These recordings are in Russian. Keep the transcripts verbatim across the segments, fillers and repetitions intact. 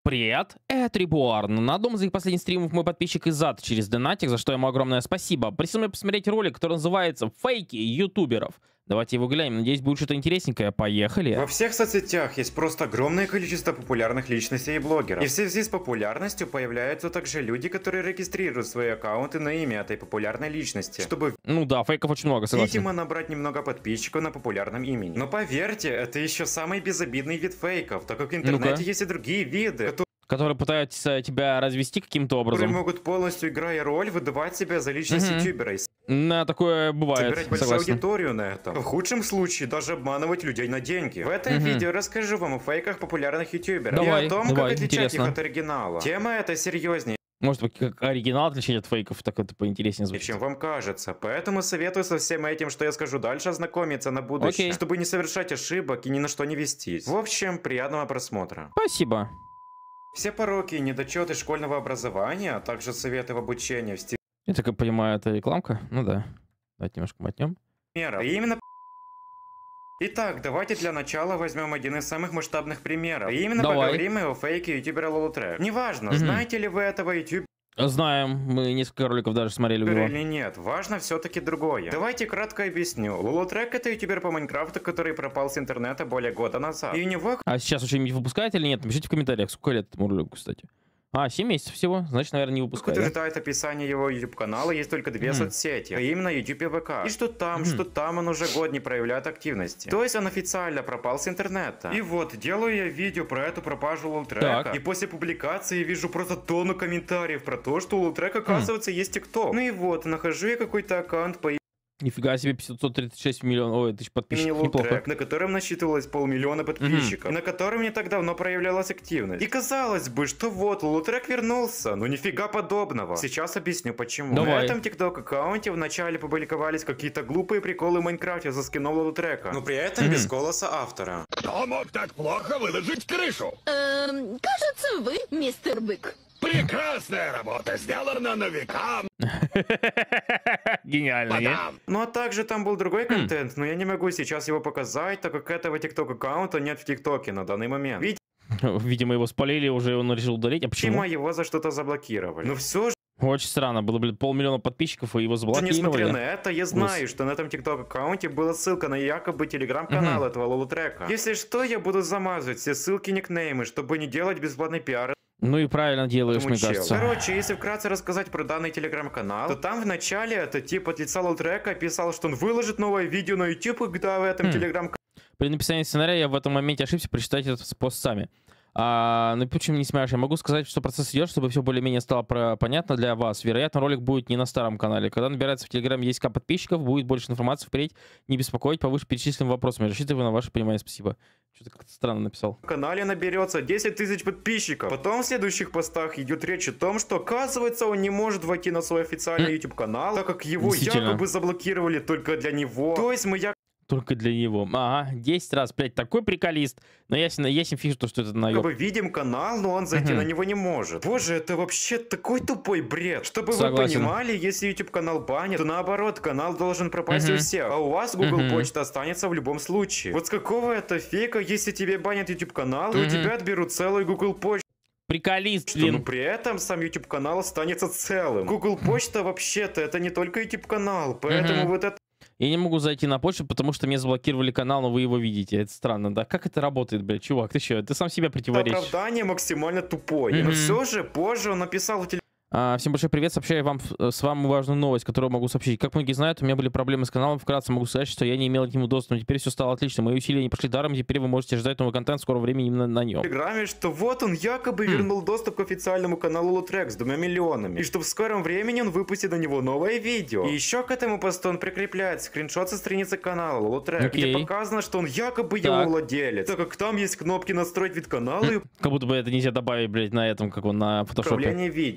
Привет, это Реборн. На одном из их последних стримов мой подписчик Изад через донатик, за что ему огромное спасибо, просил меня посмотреть ролик, который называется «Фейки ютуберов». Давайте его глянем, надеюсь, будет что-то интересненькое. Поехали. Во всех соцсетях есть просто огромное количество популярных личностей и блогеров. И в связи с популярностью появляются также люди, которые регистрируют свои аккаунты на имя этой популярной личности, чтобы, Ну да, фейков очень много, согласен. видимо, набрать немного подписчиков на популярном имени. Но поверьте, это еще самый безобидный вид фейков, так как в интернете Ну-ка. есть и другие виды, которые Которые пытаются тебя развести каким-то которые образом. могут полностью, играя роль, выдавать себя за личность Мгм. ютубера и На такое бывает, собирать большую согласен. аудиторию на этом. В худшем случае даже обманывать людей на деньги. В этом Мгм. видео расскажу вам о фейках популярных ютуберов Давай, и о том, давай, как отличать интересно. их от оригинала. Тема эта серьезнее, Может быть, как оригинал отличить от фейков, так это поинтереснее звучит. чем вам кажется. Поэтому советую со всем этим, что я скажу дальше, ознакомиться на будущее, Окей. чтобы не совершать ошибок и ни на что не вестись. В общем, приятного просмотра. Спасибо. Все пороки и недочеты школьного образования, а также советы в обучении в стиле Я так понимаю, это рекламка? Ну да. Давайте немножко мотнем. примеров. И именно Итак, давайте для начала возьмем один из самых масштабных примеров. И именно Давай. поговорим о фейке ютубера Лолотрек. Неважно, Мгм. знаете ли вы этого ютубера Знаем, мы несколько роликов даже смотрели у него. или нет, важно все-таки другое. Давайте кратко объясню. Лолотрек — это ютубер по Майнкрафту, который пропал с интернета более года назад. И у него, А сейчас уже не выпускает или нет? Напишите в комментариях, сколько лет этому ролику, кстати. А, семь месяцев всего, значит, наверное, не как выпускает. да? утверждает описание его YouTube канала, есть только две Мгм. соцсети, а именно YouTube и ВК. И что там, Мгм. что там он уже год не проявляет активности. То есть он официально пропал с интернета. И вот, делаю я видео про эту пропажу Лолтрека, Так. и после публикации вижу просто тонну комментариев про то, что у Лолтрека, оказывается, есть ТикТок. Ну и вот, нахожу я какой-то аккаунт по Нифига себе, пятьсот тридцать шесть миллионов, ой, тысяч имени подписчиков, неплохо. Лолтрек, на котором насчитывалось полмиллиона подписчиков, и на котором не так давно проявлялась активность. И казалось бы, что вот, Лолтрек вернулся, но нифига подобного. Сейчас объясню почему. Давай. На этом ТикТок аккаунте вначале публиковались какие-то глупые приколы в Майнкрафте за скином Лолтрека, но при этом Мгм. без голоса автора. Кто мог так плохо выложить крышу? Эм, кажется, вы, мистер Бык. Прекрасная работа, сделана на века, Гениально, не? мадам. Ну а также там был другой Хм. контент, но я не могу сейчас его показать, так как этого ТикТок аккаунта нет в ТикТоке на данный момент. Видимо, его спалили, уже он решил удалить. А Видимо, почему? его за что-то заблокировали. Но все же, Очень странно, было, блин, полмиллиона подписчиков, и его несмотря заблокировали. на это, я знаю, что на этом ТикТок аккаунте была ссылка на якобы телеграм-канал Мгм. этого Лолотрека. Если что, я буду замазывать все ссылки, никнеймы, чтобы не делать бесплатный пиар Ну и правильно делаешь, этому мне челу. кажется. Короче, если вкратце рассказать про данный телеграм-канал, то там в начале это тип от лица Лолотрека писал, что он выложит новое видео на YouTube, когда в этом Хм. телеграм При написании сценария я в этом моменте ошибся, прочитайте этот пост сами. А, ну почему не смеешь? Я могу сказать, что процесс идет, чтобы все более-менее стало про- понятно для вас. Вероятно, ролик будет не на старом канале. Когда набирается в Телеграме есть к подписчиков, будет больше информации впредь. Не беспокоить по вышеперечисленным вопросам. Я рассчитываю на ваше понимание. Спасибо. Что-то как-то странно написал. канале наберется десять тысяч подписчиков. Потом в следующих постах идет речь о том, что оказывается он не может войти на свой официальный М. YouTube канал, так как его Действительно. якобы заблокировали только для него. То есть мы Только для него. Ага, десять раз, блядь, такой приколист. Но я с ним, я с ним фишу, то, что это наеб. якобы видим канал, но он зайти Мгм. на него не может. Боже, это вообще такой тупой бред. Чтобы Согласен. вы понимали, если YouTube канал банит, то наоборот, канал должен пропасть у Мгм. всех, а у вас Google Мгм. почта останется в любом случае. Вот с какого это фейка, если тебе банят YouTube канал, то Мгм. у тебя отберут целую Google почту. Приколист, Что, но блин. при этом сам YouTube канал останется целым. Google почта вообще-то это не только YouTube канал, поэтому Мгм. вот это Я не могу зайти на почту, потому что мне заблокировали канал, но вы его видите. Это странно, да? Как это работает, блядь, чувак? Ты что? Ты сам себя противоречишь. оправдание максимально тупое. Но Мгм. все же позже он написал в телефоне. А, всем большой привет, сообщаю вам э, с вами важную новость, которую могу сообщить. Как многие знают, у меня были проблемы с каналом, вкратце могу сказать, что я не имел к нему доступа, но теперь все стало отлично, мои усилия не пошли даром, теперь вы можете ждать новый контент в скором времени именно на нем. В Телеграме, что вот он якобы Хм. вернул доступ к официальному каналу Лотрек с двумя миллионами, и что в скором времени он выпустит на него новое видео. И еще к этому посту он прикрепляет скриншот со страницы канала Лотрек, где Окей. показано, что он якобы его Так. владелец, так как там есть кнопки настроить вид канала и Как будто бы это нельзя добавить, блядь, на этом, как он на фотошопе. управление видео. А если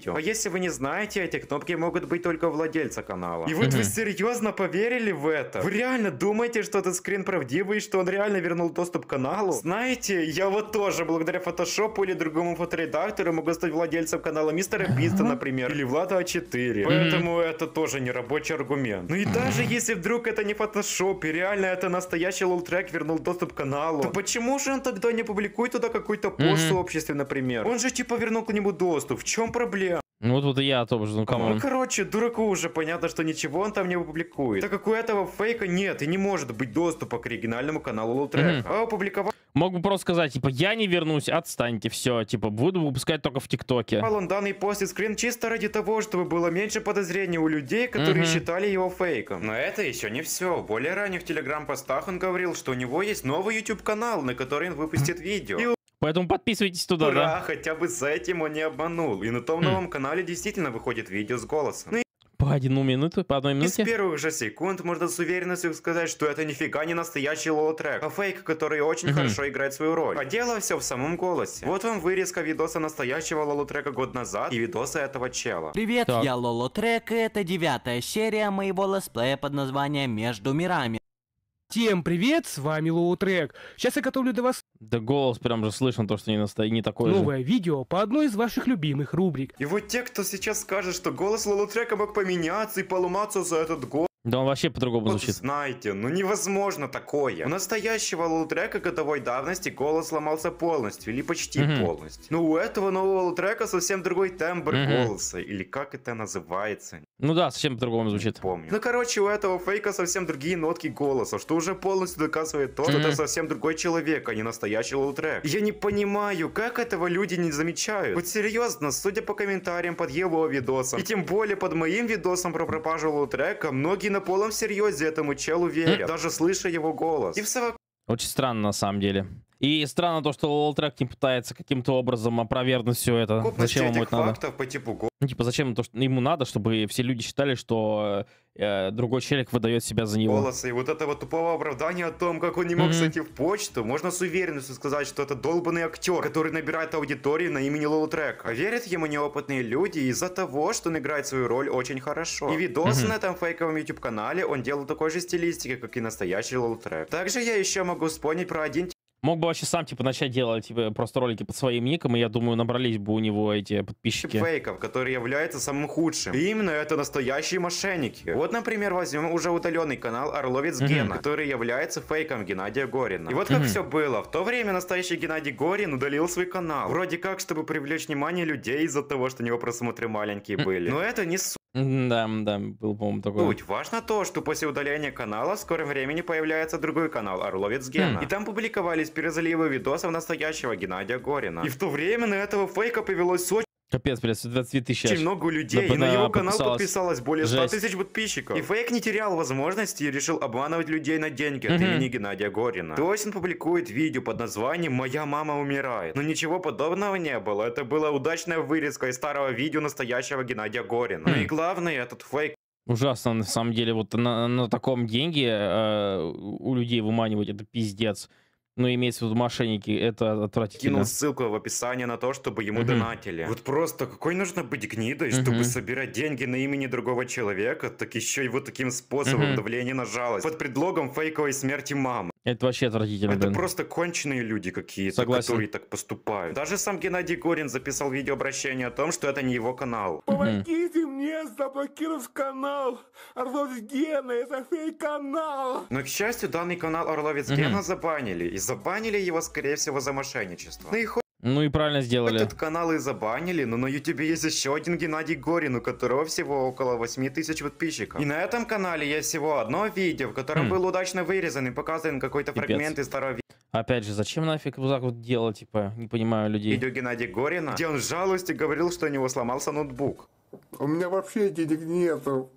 если вы не знаете, эти кнопки могут быть только у владельца канала. И вот вы серьезно поверили в это? Вы реально думаете, что этот скрин правдивый, что он реально вернул доступ к каналу? Знаете, я вот тоже благодаря фотошопу или другому фоторедактору могу стать владельцем канала Мистера Биста, например, или Влада А четыре. Поэтому это тоже не рабочий аргумент. Ну и даже если вдруг это не фотошоп, и реально это настоящий лолтрек вернул доступ к каналу, то почему же он тогда не публикует туда какой-то пост в сообществе, например? Он же типа вернул к нему доступ. В чем проблема? Ну вот, вот и я тоже, ну кому. Ну короче, дураку уже понятно, что ничего он там не опубликует. Так как у этого фейка нет и не может быть доступа к оригинальному каналу лолтрека. А опубликовал Мог бы просто сказать, типа, я не вернусь, отстаньте, все, типа, буду выпускать только в ТикТоке. он данный пост и скрин чисто ради того, чтобы было меньше подозрений у людей, которые Мгм. считали его фейком. Но это еще не все. В более ранних телеграм-постах он говорил, что у него есть новый YouTube канал, на который он выпустит видео. И Поэтому подписывайтесь туда, ура, да? хотя бы с этим он не обманул. И на том Хм. новом канале действительно выходит видео с голосом. Ну и По одну минуту, по одной из минуте. первых же секунд можно с уверенностью сказать, что это нифига не настоящий лоу-трек, а фейк, который очень Мгм. хорошо играет свою роль. А дело все в самом голосе. Вот вам вырезка видоса настоящего лоло-трека год назад и видоса этого чела. Привет, Так. я Лоло Трек, и это девятая серия моего летсплея под названием «Между мирами». Всем привет, с вами Лоутрек. Сейчас я готовлю для вас Да голос прям же слышно, то, что не, настоя... не такой же. новое видео по одной из ваших любимых рубрик. И вот те, кто сейчас скажет, что голос лоло-трека мог поменяться и поломаться за этот год, Да он вообще по-другому вот звучит. знаете, ну невозможно такое. У настоящего лоло-трека годовой давности голос сломался полностью или почти Мгм. полностью. Но у этого нового лоло-трека совсем другой тембр Мгм. голоса, или как это называется, Ну да, совсем по-другому звучит. помню. Ну, короче, у этого фейка совсем другие нотки голоса, что уже полностью доказывает то, что Мгм. это совсем другой человек, а не настоящий лоу-трек. Я не понимаю, как этого люди не замечают. Вот серьезно, судя по комментариям под его видосом, и тем более под моим видосом про пропажу лоу-трека, многие на полном серьезе этому челу верят, даже слыша его голос. И в совокупности Очень странно, на самом деле. И странно то, что Лолтрек не пытается каким-то образом опровергнуть все это. Зачем ему этих это надо? фактов по типу Ну, типа, зачем то, что ему надо, чтобы все люди считали, что э, другой челик выдает себя за него. голоса и вот этого тупого оправдания о том, как он не мог Мгм. зайти в почту, можно с уверенностью сказать, что это долбанный актер, который набирает аудиторию на имени Лолотрека. А верят ему неопытные люди из-за того, что он играет свою роль очень хорошо. И видосы Мгм. на этом фейковом YouTube канале он делал такой же стилистики, как и настоящий Лолотрек. Также я еще могу вспомнить про один Мог бы вообще сам, типа, начать делать, типа, просто ролики под своим ником, и я думаю, набрались бы у него эти тип подписчики. фейков, который является самым худшим. И именно это настоящие мошенники. Вот, например, возьмем уже удаленный канал Орловец Мгм. Гена, который является фейком Геннадия Горина. И вот как Мгм. все было. В то время настоящий Геннадий Горин удалил свой канал. Вроде как, чтобы привлечь внимание людей из-за того, что у него просмотры маленькие были. Но это не суть. Да, да, был, по-моему, такой. Важно то, что после удаления канала в скором времени появляется другой канал Орловец Гена. Хм. И там публиковались перезаливы видосов настоящего Геннадия Горина. И в то время на этого фейка повелось очень Капец, блядь, сто двадцать тысяч. Очень много людей, Да, и на да, его канал подписалось. подписалось более ста Жесть. тысяч подписчиков. И фейк не терял возможности и решил обманывать людей на деньги от Мгм. имени Геннадия Горина. То есть он публикует видео под названием «Моя мама умирает». Но ничего подобного не было. Это была удачная вырезка из старого видео настоящего Геннадия Горина. Ну и Хм. главное, этот фейк Ужасно, на самом деле, вот на, на таком деньги э, у людей выманивать, это пиздец. Ну, имеется в виду мошенники, это отвратительно. кинул ссылку в описании на то, чтобы ему Мгм. донатили. Вот просто какой нужно быть гнидой, чтобы Мгм. собирать деньги на имени другого человека, так еще и вот таким способом Мгм. давления на жалость. Под предлогом фейковой смерти мамы. Это вообще отвратительно, Это блин. просто конченые люди какие-то, Согласен. которые так поступают. Даже сам Геннадий Горин записал видеообращение о том, что это не его канал. Помогите мне заблокировать канал. Орловец Гена, это фейк-канал. Но, к счастью, данный канал Орловец Мгм. Гена забанили. И забанили его, скорее всего, за мошенничество. Ну и хоть Ну и правильно сделали. этот канал и забанили, но на ютубе есть еще один Геннадий Горин, у которого всего около восемь тысяч подписчиков. И на этом канале есть всего одно видео, в котором Хм. был удачно вырезан и показан какой-то Пипец. фрагмент из старого Опять же, зачем нафиг вот так вот делать, типа, не понимаю людей. видео Геннадия Горина, где он с жалостью говорил, что у него сломался ноутбук. У меня вообще денег нету.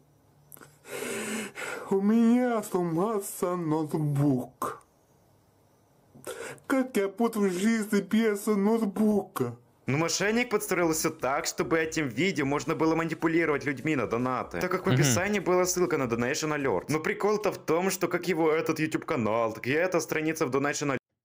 У меня сломался ноутбук. Как я буду жить без ноутбука? Но мошенник подстроил все так, чтобы этим видео можно было манипулировать людьми на донаты. Так как в Мгм. описании была ссылка на Donation Alert. Но прикол-то в том, что как его этот YouTube канал, так и эта страница в Donation Alert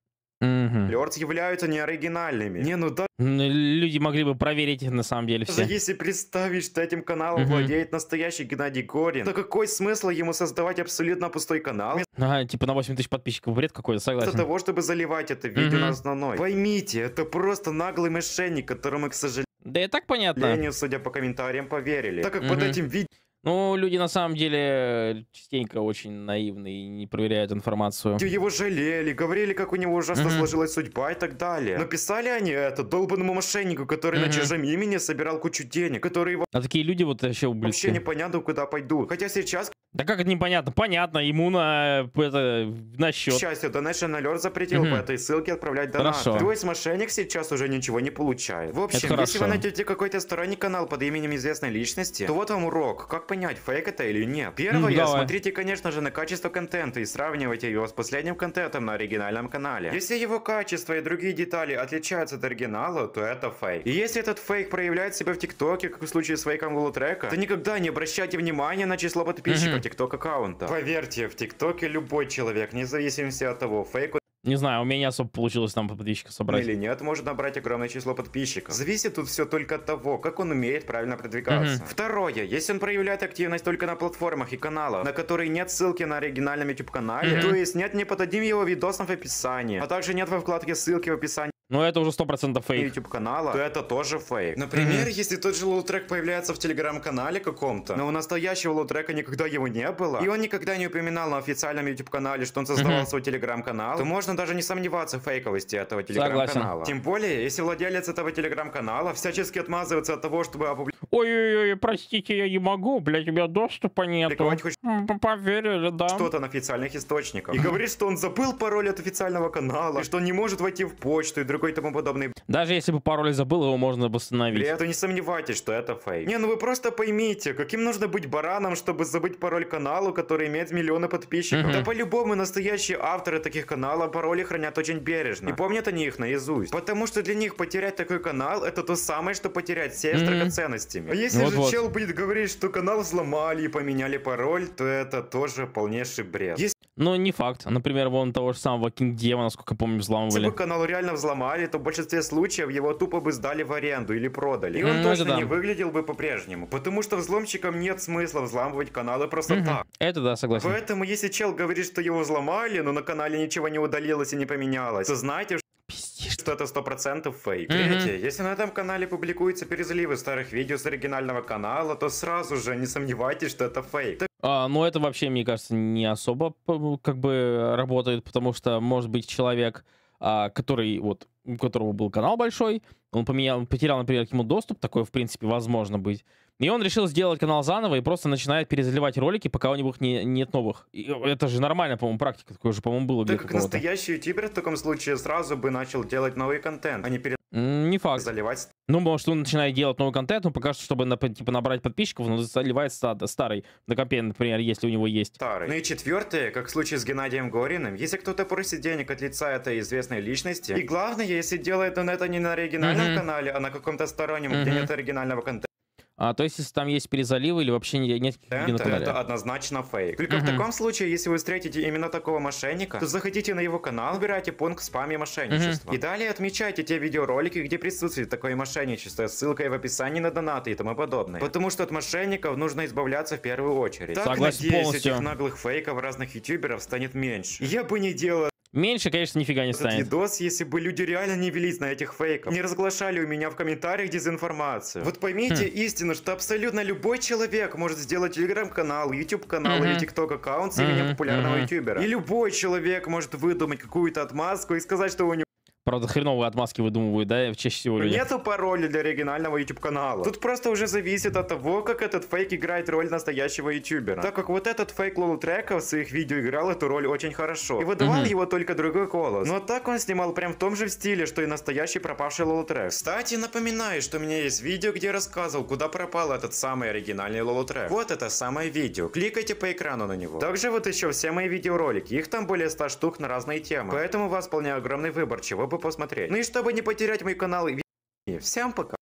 Мгм. Лордс являются неоригинальными. Не, ну да, М, Люди могли бы проверить их на самом деле даже все. если представить, что этим каналом Мгм. владеет настоящий Геннадий Горин, то какой смысл ему создавать абсолютно пустой канал, Ага, типа на восемь тысяч подписчиков бред какой-то, вместо согласен. того, чтобы заливать это видео на Мгм. основной? Поймите, это просто наглый мошенник, которому, к сожалению, Да и так понятно. судя по комментариям, поверили. Так как под Мгм. этим видео Ну, люди на самом деле частенько очень наивны и не проверяют информацию. его жалели, говорили, как у него ужасно Мгм. сложилась судьба и так далее. Но писали они это долбанному мошеннику, который на Мгм. чужом имени собирал кучу денег, которые А такие люди вот вообще вообще ублюдки. непонятно куда пойдут. Хотя сейчас, Да как это непонятно? Понятно, ему на, это, на к счет. счастью, Donation Alert запретил Мгм. по этой ссылке отправлять донаты. Хорошо. То есть мошенник сейчас уже ничего не получает. В общем, если хорошо. вы найдете какой-то сторонний канал под именем известной личности, то вот вам урок. Как понять, фейк это или нет? Первое, Ну, давай. смотрите, конечно же, на качество контента и сравнивайте его с последним контентом на оригинальном канале. Если его качество и другие детали отличаются от оригинала, то это фейк. И если этот фейк проявляет себя в ТикТоке, как в случае с фейком Лулутрека, то никогда не обращайте внимания на число подписчиков Мгм. ТикТок-аккаунта. Поверьте, в ТикТоке любой человек, вне зависимости от того, фейк Не знаю, у меня не особо получилось там подписчиков собрать. или нет, может набрать огромное число подписчиков. Зависит тут все только от того, как он умеет правильно продвигаться. Мгм. Второе, если он проявляет активность только на платформах и каналах, на которые нет ссылки на оригинальном YouTube-канале, Мгм. то есть нет ни под одним его видосом в описании, а также нет во вкладке ссылки в описании Ну это уже сто процентов фейк. YouTube канала, то это тоже фейк. Например, если тот же лоутрек появляется в телеграм-канале каком-то, но у настоящего лоутрека никогда его не было, и он никогда не упоминал на официальном YouTube канале, что он создавал Мгм. свой телеграм-канал, то можно даже не сомневаться в фейковости этого телеграм-канала. Тем более, если владелец этого телеграм-канала всячески отмазывается от того, чтобы опубликовать Ой-ой-ой, простите, я не могу, блядь, у меня доступа нету. хоть М, Поверили, да. что-то на официальных источниках. И говорит, что он забыл пароль от официального канала, и что он не может войти в почту и другой тому подобный Даже если бы пароль забыл, его можно восстановить. бред, то не сомневайтесь, что это фейк. Не, ну вы просто поймите, каким нужно быть бараном, чтобы забыть пароль каналу, который имеет миллионы подписчиков. Мгм. Да по-любому настоящие авторы таких каналов пароли хранят очень бережно. И помнят они их наизусть. Потому что для них потерять такой канал — это то самое, что потерять сеть с Мгм. драгоценностями. А если же Вот-вот. чел будет говорить, что канал взломали и поменяли пароль, то это тоже полнейший бред. Если Но не факт. Например, вон того же самого Кинг Дева, насколько я помню, взламывали. бы канал реально взломали, то в большинстве случаев его тупо бы сдали в аренду или продали. И он Ну, точно это да. не выглядел бы по-прежнему. Потому что взломщикам нет смысла взламывать каналы просто Мгм. так. Это да, согласен. Поэтому если чел говорит, что его взломали, но на канале ничего не удалилось и не поменялось, то знайте, Пиздишь. что это сто процентов фейк. Мгм. Третье. Если на этом канале публикуются перезаливы старых видео с оригинального канала, то сразу же не сомневайтесь, что это фейк. Так А, ну это вообще, мне кажется, не особо п- как бы работает, потому что может быть человек, а, который вот у которого был канал большой, он поменял, потерял, например, к нему доступ, такое в принципе возможно быть, и он решил сделать канал заново и просто начинает перезаливать ролики, пока у него их не, нет новых. И это же нормальная, по-моему, практика, такое же, по-моему, было так где-то как у кого-то. настоящий ютубер в таком случае сразу бы начал делать новый контент, а не М, Не факт. перезаливать Ну, может, он начинает делать новый контент, но пока что, чтобы на- типа набрать подписчиков, он заливает ста- старый на компе, например, если у него есть. старый. Ну и четвертое, как в случае с Геннадием Гориным, если кто-то просит денег от лица этой известной личности, и главное, если делает он это не на оригинальном Мгм. канале, а на каком-то стороннем, где Мгм. нет оригинального контента, А, то есть, если там есть перезаливы или вообще не- нет видео на канале. это однозначно фейк. Только в Мгм. таком случае, если вы встретите именно такого мошенника, то заходите на его канал, выбирайте пункт спам и мошенничество. И далее отмечайте те видеоролики, где присутствует такое мошенничество, с ссылкой в описании на донаты и тому подобное. Потому что от мошенников нужно избавляться в первую очередь. Так, Согласен надеюсь, полностью. этих наглых фейков разных ютуберов станет меньше. Я бы не делал Меньше, конечно, нифига не этот станет. видос, если бы люди реально не велись на этих фейков, не разглашали у меня в комментариях дезинформацию. Вот поймите Хм. истину, что абсолютно любой человек может сделать телеграм-канал, YouTube-канал Мгм. или тикток-аккаунт с именем Мгм, популярного мгм. ютубера. И любой человек может выдумать какую-то отмазку и сказать, что у него Правда, хреновые отмазки выдумывают, да, чаще всего люди. нету пароля для оригинального YouTube-канала. Тут просто уже зависит от того, как этот фейк играет роль настоящего ютубера. Так как вот этот фейк Лолутрека в своих видео играл эту роль очень хорошо. И выдавал Мгм. его только другой голос. Но так он снимал прям в том же стиле, что и настоящий пропавший Лолутрек. Кстати, напоминаю, что у меня есть видео, где я рассказывал, куда пропал этот самый оригинальный Лолутрек. Вот это самое видео. Кликайте по экрану на него. Также вот еще все мои видеоролики. Их там более ста штук на разные темы. Поэтому у вас вполне огромный выбор, чего бы посмотреть. Ну и чтобы не потерять мой канал и ви- всем пока.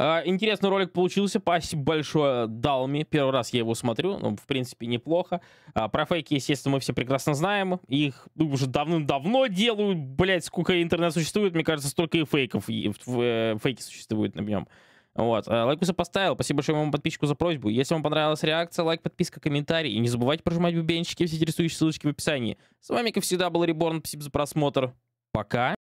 А, интересный ролик получился. Спасибо большое Далми. Первый раз я его смотрю. Ну, в принципе, неплохо. А, про фейки, естественно, мы все прекрасно знаем. Их уже давным-давно делают. Блять, сколько интернет существует, мне кажется, столько и фейков. И, э, фейки существуют на нем. Вот. Лайкуса поставил. Спасибо большое моему подписчику за просьбу. Если вам понравилась реакция, лайк, подписка, комментарий. И не забывайте прожимать бубенчики, все интересующие ссылочки в описании. С вами, как всегда, был Реборн. Спасибо за просмотр. Пока.